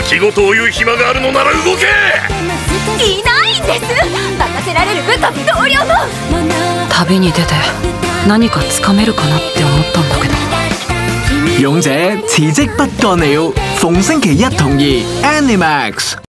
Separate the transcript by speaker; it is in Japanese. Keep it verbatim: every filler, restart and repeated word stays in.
Speaker 1: 仕事を言う暇があるのなら動け。
Speaker 2: いないんです。任せられる部下も同僚も。
Speaker 3: 旅に出て何かつかめるかなって思ったんだけど。
Speaker 4: 勇者辭職不幹了，逢星期一同二 Animax。